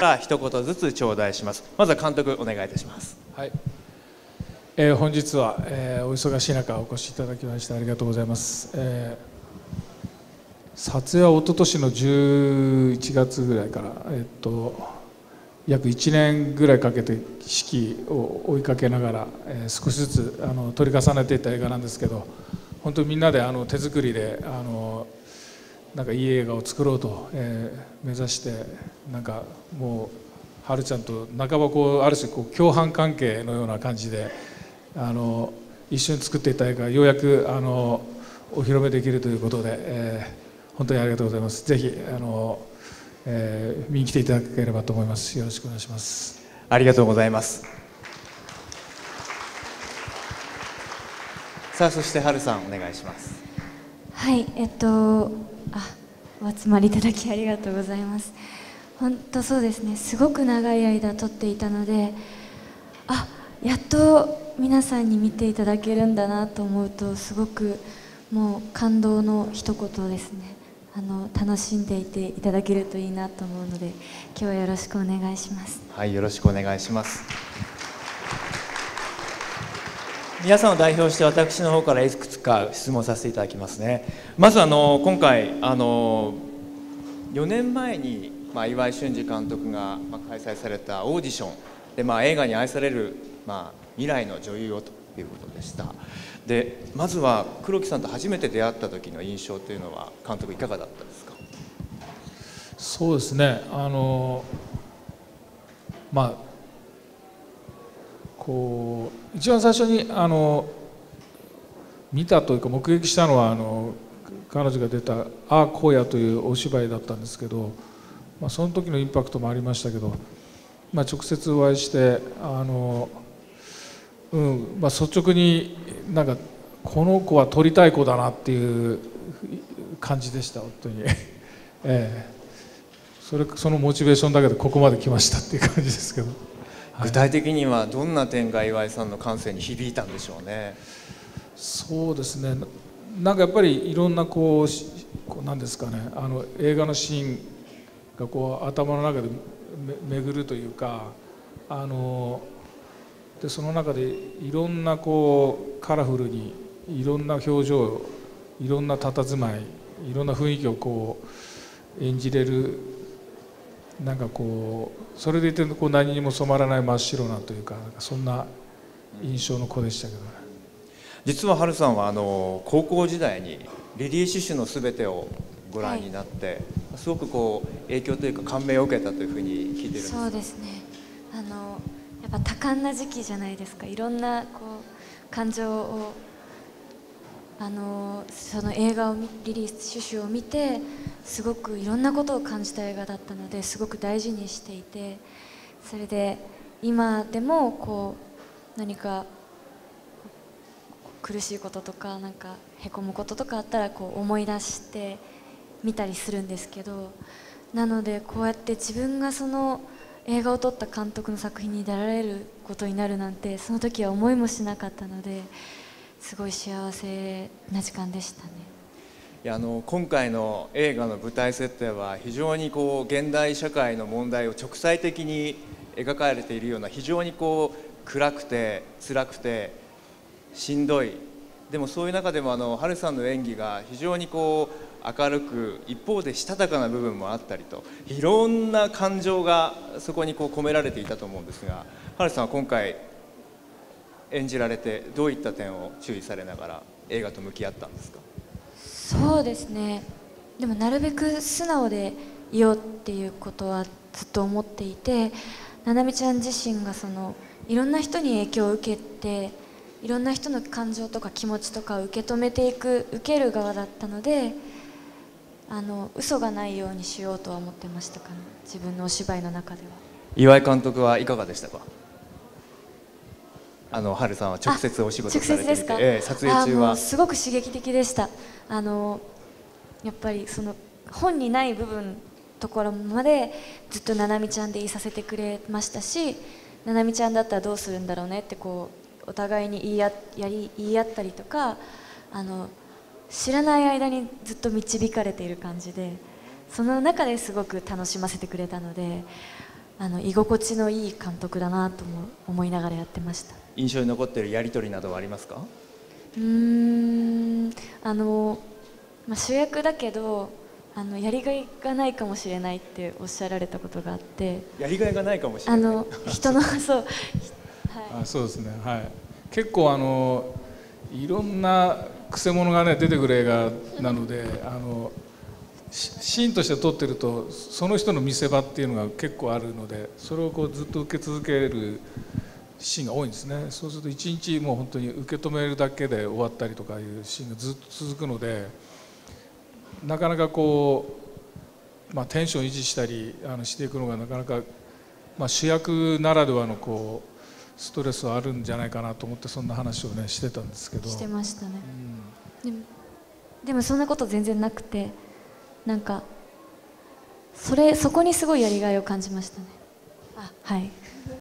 から一言ずつ頂戴します。まずは監督お願いいたします。 はい。本日は、お忙しい中お越しいただきましてありがとうございます。撮影は一昨年の11月ぐらいから、約1年ぐらいかけて四季を追いかけながら、少しずつ取り重ねていった映画なんですけど、本当にみんなで手作りでなんかいい映画を作ろうと、目指して、なんかもうはるちゃんと半ばこうある種こう共犯関係のような感じで一緒に作っていた映画がようやくお披露目できるということで、本当にありがとうございます。ぜひ見に来ていただければと思います。よろしくお願いします。 ありがとうございます。さあ、そしてはるさんお願いします。 はい、お集まりいただきありがとうございます。本当そうですね、すごく長い間撮っていたので、やっと皆さんに見ていただけるんだなと思うと、すごくもう感動の一言ですね。楽しんでいていただけるといいなと思うので、今日はよろしくお願いします。 はい、よろしくお願いします。皆さんを代表して私の方からいくつか質問させていただきますね。まず今回4年前に、岩井俊二監督が開催されたオーディションで、映画に愛される、未来の女優をということでした。でまずは黒木さんと初めて出会った時の印象というのは監督いかがだったですか？ そうですね、こう一番最初に見たというか目撃したのは彼女が出た「ああ荒野」というお芝居だったんですけど、その時のインパクトもありましたけど、直接お会いして率直になんかこの子は撮りたい子だなっていう感じでした本当にそのモチベーションだけでここまで来ましたっていう感じですけど、 具体的にはどんな点が岩井さんの感性に響いたんでしょうね？ そうですね、なんかやっぱりいろんなこうなんですかね、映画のシーンがこう頭の中で巡るというか、でその中でいろんなこうカラフルにいろんな表情、いろんな佇まい、いろんな雰囲気をこう演じれる、なんかこうそれでいてこう何にも染まらない真っ白なというか、そんな印象の子でしたけどね。 実は春さんは高校時代にリリー・シュシュのすべてをご覧になって、すごくこう影響というか感銘を受けたというふうに聞いてるんです。 そうですね、やっぱ多感な時期じゃないですか。いろんなこう感情をその映画をリリー・シュシュを見てすごくいろんなことを感じた映画だったので、すごく大事にしていて、それで今でもこう何か苦しいこととかなんかへこむこととかあったらこう思い出して見たりするんですけど、なのでこうやって自分がその映画を撮った監督の作品に出られることになるなんてその時は思いもしなかったので、すごい幸せな時間でしたね。 いや今回の映画の舞台設定は非常にこう現代社会の問題を直裁的に描かれているような、非常にこう暗くて辛くてしんどい、でもそういう中でも春さんの演技が非常にこう明るく、一方でしたたかな部分もあったりと、いろんな感情がそこにこう込められていたと思うんですが、春さんは今回演じられてどういった点を注意されながら映画と向き合ったんですか？ そうですね、でもなるべく素直でいようっていうことはずっと思っていて、ななみちゃん自身がいろんな人に影響を受けて、いろんな人の感情とか気持ちとかを受け止めていく受ける側だったので、嘘がないようにしようとは思ってましたかね、自分のお芝居の中では。 岩井監督はいかがでしたか？春さんは直接お仕事されていて、撮影中はすごく刺激的でした。やっぱり本にない部分ところまでずっとななみちゃんで言いさせてくれましたし、ななみちゃんだったらどうするんだろうねってこうお互いに言い合ったりとか、知らない間にずっと導かれている感じで、その中ですごく楽しませてくれたので、 居心地のいい監督だなとも思いながらやってました。 印象に残っているやり取りなどはありますか？ 主役だけどやりがいがないかもしれないっておっしゃられたことがあって、 やりがいがないかもしれない人のそう、はい、 そうですね、はい、結構いろんなくせ者がね出てくる映画なのでシーンとして撮ってるとその人の見せ場っていうのが結構あるので、それをこうずっと受け続けるシーンが多いんですね。そうすると一日もう本当に受け止めるだけで終わったりとかいうシーンがずっと続くので、なかなかこう、テンション維持したりしていくのがなかなか、主役ならではのこうストレスはあるんじゃないかなと思って、そんな話をねしてたんですけど。 してましたね、でもそんなこと全然なくて、なんかそこにすごいやりがいを感じましたね。はい。